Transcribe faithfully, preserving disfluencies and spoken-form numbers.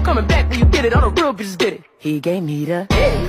coming back when you get it. All the real bitches get it. He gave me the